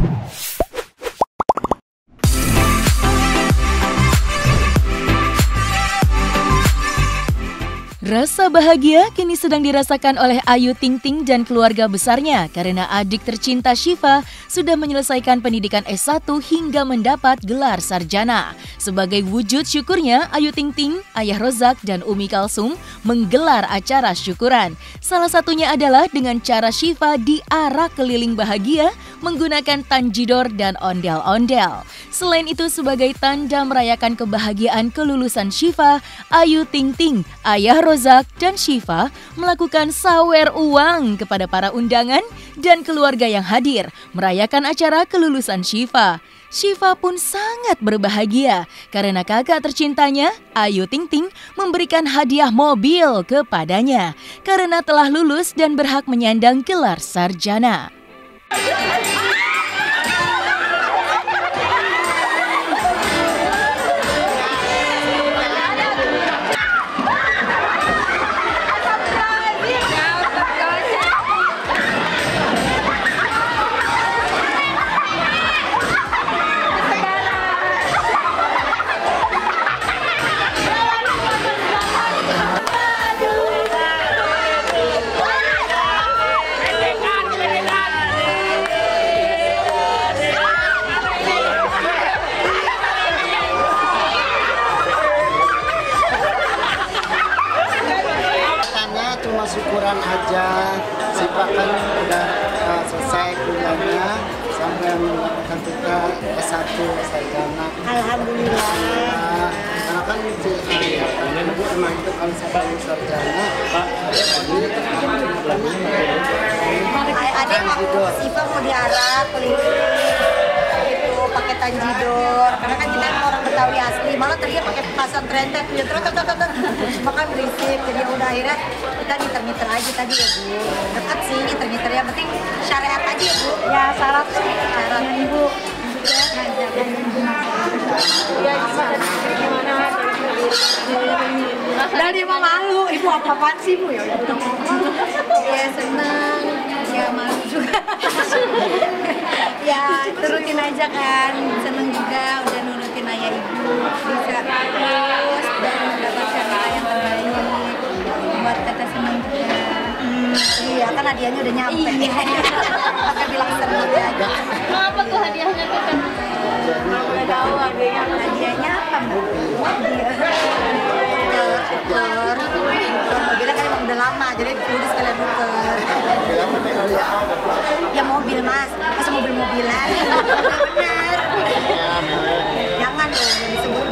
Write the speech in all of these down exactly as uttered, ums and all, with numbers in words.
Rasa bahagia kini sedang dirasakan oleh Ayu Ting Ting dan keluarga besarnya karena adik tercinta Syifa sudah menyelesaikan pendidikan S satu hingga mendapat gelar sarjana. Sebagai wujud syukurnya, Ayu Ting Ting, Ayah Rozak, dan Umi Kalsum menggelar acara syukuran. Salah satunya adalah dengan cara Syifa diarak keliling bahagia menggunakan tanjidor dan ondel-ondel. Selain itu, sebagai tanda merayakan kebahagiaan kelulusan Syifa, Ayu Ting Ting, Ayah Rozak, dan Syifa melakukan sawer uang kepada para undangan dan keluarga yang hadir merayakan acara kelulusan Syifa. Syifa pun sangat berbahagia karena kakak tercintanya, Ayu Ting Ting, memberikan hadiah mobil kepadanya karena telah lulus dan berhak menyandang gelar sarjana. Syukuran aja, Syifa kan udah uh, selesai kuliahnya sampai mendapatkan juga S satu sarjana. Alhamdulillah. Nah, karena kan si ibu emang itu kalau sampai sarjana, Pak, ada mau Syifa mau diarak keliling itu pakai tanjidor, karena kan kita orang Betawi asli, malah tadi pakai pasang trentet, ya terus terus terus makan berisik, jadi udah akhirnya kita ngiter-ngiter aja tadi ya Bu. Dekat sih ngiter-ngiter, yang penting syariat aja ya Bu. Ya syarat sih, syarat Ibu. Ya gimana? Dari mau malu, Ibu apa-apaan sih Bu? Ya udah ngomong. Ya senang, ya malu juga. Ya turutin aja kan, seneng juga udah nurutin ayah ibu, bisa lulus dan mendapatkan nilai yang terbaik, buat kata seneng juga. Hmm, iya kan hadiahnya udah nyampe. Iya. Pakai bilang seneng aja. Apa tuh hadiahnya tuh kan? Nggak tahu hadiahnya. Hadiahnya apa Mbak? Hadiah. Tuker, tuker. Mobilnya kan emang udah lama, jadi udah sekalian tuker. Ya mobil Mas, masa mobil-mobilan? Bener. Jangan dong, jangan disebut.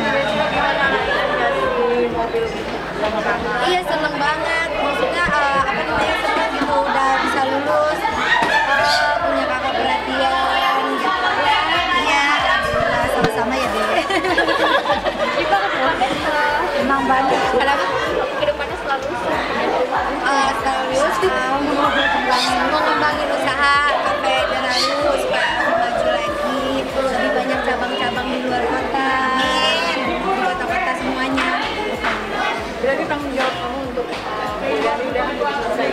Iya seneng banget, maksudnya uh, apa namanya seneng gitu udah bisa lulus, uh, punya kakak perhatian gitu ya. Iya, alhamdulillah sama-sama ya deh. Kita Emang banyak. Kenapa? kedepannya selalu Uh, selalu uh, mengembangin, mengembangin usaha sampai dengan lulus supaya maju lagi, lebih banyak cabang-cabang di luar kota, di kota-kota semuanya. berarti tanggung jawab kamu untuk dari dan selesai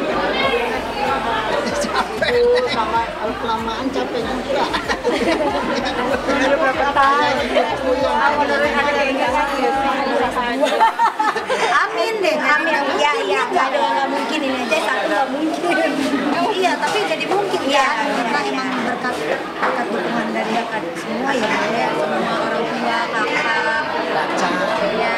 capek, sama kelamaan capek juga. udah berapa tahun awal dari ada keinginan Amin deh, amin. Iya, iya, nggak ada yang nggak mungkin, ini aja satu nggak mungkin. Iya, tapi jadi mungkin ya, karena emang berkat berkat dukungan dari kakak semua ya, ya, semua orang tua, kakak, ya.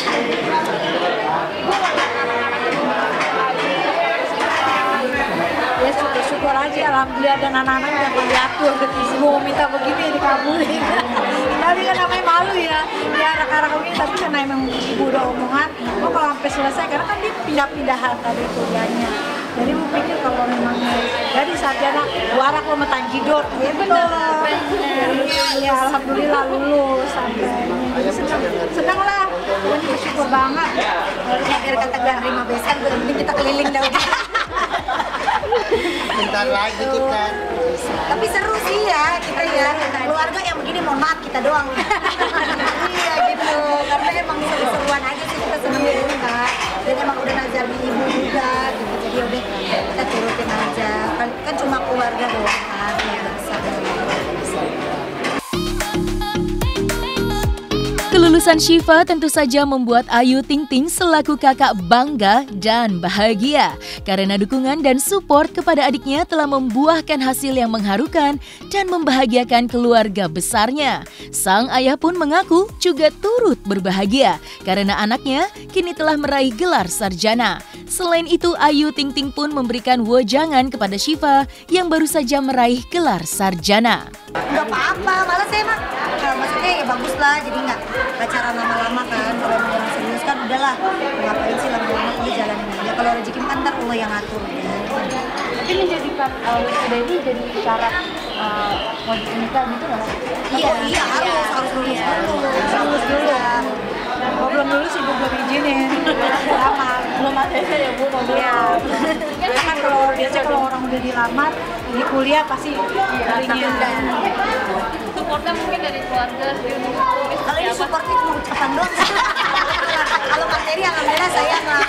Ya syukur-syukur aja, alhamdulillah dan anak-anak yang diatur, semua minta begini dikabulin. Tapi kan namanya malu ya, ya arak-arak begini, tapi karena emang ibu udah omongan, oh kalau sampai selesai, karena kan dia pindah-pindahan tadi kuliahnya. Jadi ibu pikir kalau memang jadi sarjana, gua arak lo sama tanjidor, ya bener. Ya alhamdulillah lulus sampai, jadi seneng, seneng lah, dan bersyukur banget. Ya biar kata gak terima besan, berarti kita keliling dah udah. Bentar lagi kita. Tapi seru sih ya, kita ya keluarga yang begini mohon maaf kita doang. Iya gitu, karena emang seru-seruan aja sih, kita seneng gitu Kak. Dan emang udah nazar di ibu juga gitu, jadi udah kita turutin aja. Kan, kan cuma keluarga doang kan, ya biasa. Kelulusan Syifa tentu saja membuat Ayu Ting Ting selaku kakak bangga dan bahagia karena dukungan dan support kepada adiknya telah membuahkan hasil yang mengharukan dan membahagiakan keluarga besarnya. Sang ayah pun mengaku juga turut berbahagia karena anaknya kini telah meraih gelar sarjana. Selain itu, Ayu Ting Ting pun memberikan wejangan kepada Syifa yang baru saja meraih gelar sarjana. Nggak apa-apa, malah saya mah uh, maksudnya ya bagus lah, jadi nggak pacaran lama-lama kan. Kalau yang serius kan udahlah, ngapain sih lama-lama, udah jalanin aja. Kalau rezeki kan ntar Allah yang ngatur. Tapi menjadikan uh, wisuda ini jadi syarat uh, mau nikah gitu nggak? Iya, iya harus, harus lulus dulu. Lulus dulu. Kalau belum lulus ibu belum izinin. Lama. Belum ada ya Bu, mau Iya. Kan kalau biasa kalau orang udah dilamar di kuliah pasti ingin. supportnya mungkin dari keluarga sendiri. Kalau ini supportnya cuma ucapan doang. Kalau materi alhamdulillah saya nggak.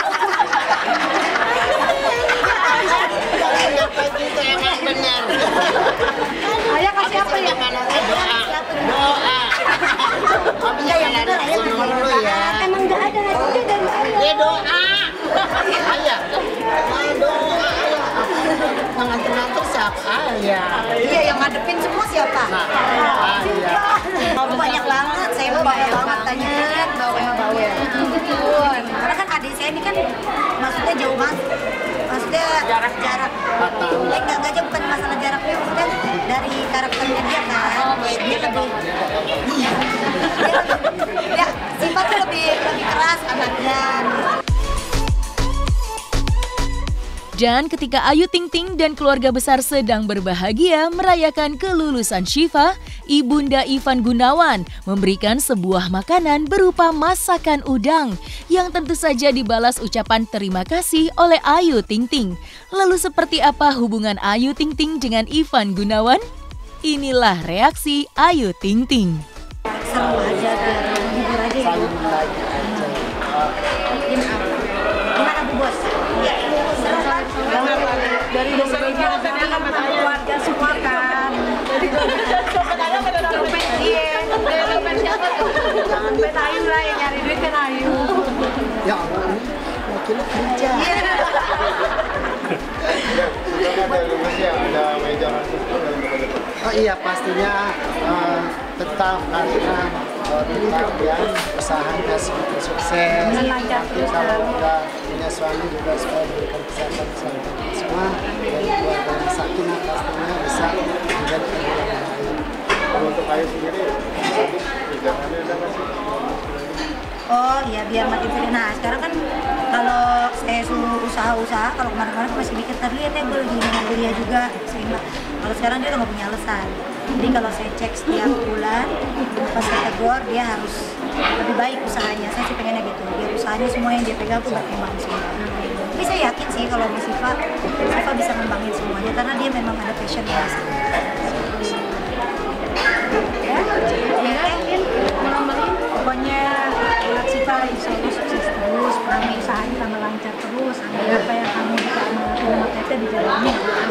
Itu emang benar. Ayah kasih apa ya? Doa, doa. Enggak yang benar ayah Dulu ya. emang nggak ada hasilnya dari ayah. Ya doa. Ayah. Ah, doa ayah. Nganter-nganter siapa ayah? Iya yang ngadepin semua siapa? Nah, ayah. Oh, banyak banget, saya mah banyak banget tanya bawa bawa. Karena kan adik saya ini kan maksudnya jauh banget. Maksudnya jarak jarak. Eh, enggak enggak jauh, bukan masalah jaraknya, maksudnya dari karakternya dia kan. Dia lebih dia lebih ya sifatnya lebih lebih keras anaknya. Dan ketika Ayu Ting Ting dan keluarga besar sedang berbahagia merayakan kelulusan Syifa, Ibunda Ivan Gunawan memberikan sebuah makanan berupa masakan udang yang tentu saja dibalas ucapan terima kasih oleh Ayu Ting Ting. Lalu seperti apa hubungan Ayu Ting Ting dengan Ivan Gunawan? Inilah reaksi Ayu Ting Ting. Seru aja, hibur aja ya. Saling lagi aja. Gimana Bu Bos? Iya, seru kan? Dari dompetnya kan keluarga semua kan. Dompet dia. Dompet siapa tuh? Dompet Ayu lah, yang nyari duit kan Ayu. Ya Allah, makin kerja. Oh iya pastinya uh, tetap karena uh, tetap ya usahanya semakin sukses. Nanti kalau udah punya suami juga supaya diberikan kesehatan keselamatan semua dan keluarga yang sakinah pastinya bisa menjadi keluarga yang baik. Kalau untuk Ayu sendiri, kerjaannya ada nggak sih? Oh iya biar makin sering. Nah sekarang kan kalau saya suruh usaha-usaha, kalau kemarin-kemarin masih mikir tadi lihat ya gue lagi mau kuliah juga sehingga kalau sekarang dia udah nggak punya alasan. Jadi kalau saya cek setiap bulan pas saya tegur dia harus lebih baik usahanya. Saya sih pengennya gitu biar usahanya semua yang dia pegang tuh berkembang semua. Tapi saya yakin sih kalau Mas Syifa, Syifa bisa ngembangin semuanya karena dia memang ada passion yang sama. Ya, ya, pokoknya anak Syifa insya Allah sukses terus, perangai usahanya tambah lancar terus, agar apa yang kamu bisa mau teteh dijalani.